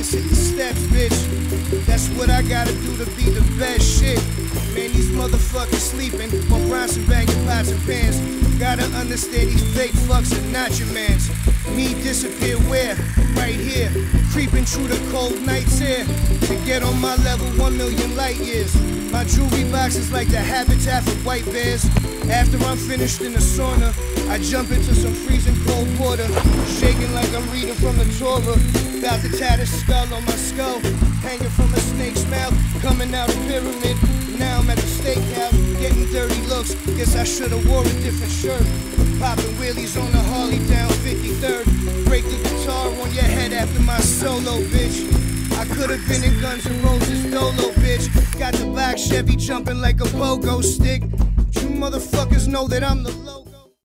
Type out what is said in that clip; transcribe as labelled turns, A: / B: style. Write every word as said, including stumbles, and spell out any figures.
A: practice, hit the steps, bitch. That's what I gotta do to be the best shit. Man, these motherfuckers sleeping while Bronson banging pots and pans. Gotta understand these fake fucks are not your mans. Me disappear where? Right here. Creeping through the cold night's air to get on my level one million light years. My jewelry box is like the habitat for white bears. After I'm finished in the sauna, I jump into some freezing cold water, shaking like I'm reading from the Torah. About to tie the skull on my skull, hanging from a snake's mouth, coming out a pyramid. Now I'm at the steakhouse, getting dirty looks. Guess I should've wore a different shirt. Popping wheelies on the Harley down fifty-third. Break the guitar on your head after my solo, bitch. I could've been in Guns N' Roses Dolo, bitch. Got the black Chevy jumping like a pogo stick. You motherfuckers know that I'm the low.